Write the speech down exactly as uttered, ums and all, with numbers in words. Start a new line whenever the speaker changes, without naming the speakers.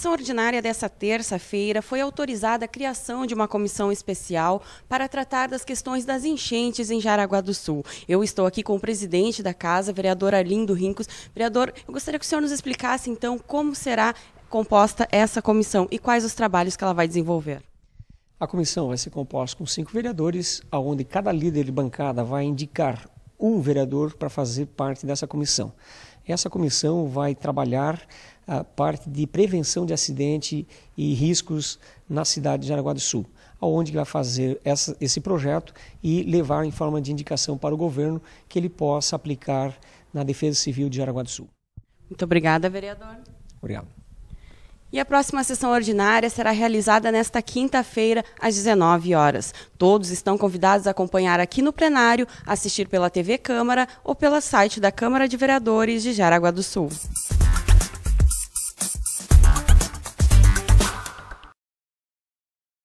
sessão ordinária dessa terça-feira foi autorizada a criação de uma comissão especial para tratar das questões das enchentes em Jaraguá do Sul. Eu estou aqui com o presidente da casa, vereador Arlindo Rincos. Vereador, eu gostaria que o senhor nos explicasse, então, como será composta essa comissão e quais os trabalhos que ela vai desenvolver.
A comissão vai ser composta com cinco vereadores, onde cada líder de bancada vai indicar um vereador para fazer parte dessa comissão. Essa comissão vai trabalhar a parte de prevenção de acidente e riscos na cidade de Jaraguá do Sul, onde vai fazer essa, esse projeto e levar em forma de indicação para o governo que ele possa aplicar na Defesa Civil de Jaraguá do Sul.
Muito obrigada, vereador.
Obrigado.
E a próxima sessão ordinária será realizada nesta quinta-feira, às dezenove horas. Todos estão convidados a acompanhar aqui no plenário, assistir pela T V Câmara ou pelo site da Câmara de Vereadores de Jaraguá do Sul.